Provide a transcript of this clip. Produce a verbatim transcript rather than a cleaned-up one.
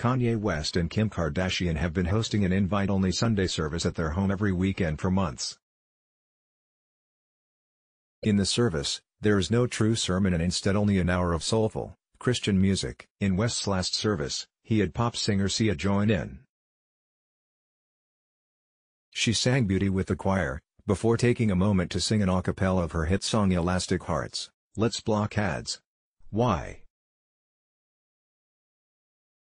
Kanye West and Kim Kardashian have been hosting an invite-only Sunday service at their home every weekend for months. In the service, there is no true sermon and instead only an hour of soulful, Christian music. In West's last service, he had pop singer Sia join in. She sang Beauty with the choir, before taking a moment to sing an a cappella of her hit song Elastic Hearts. Let's block ads. Why?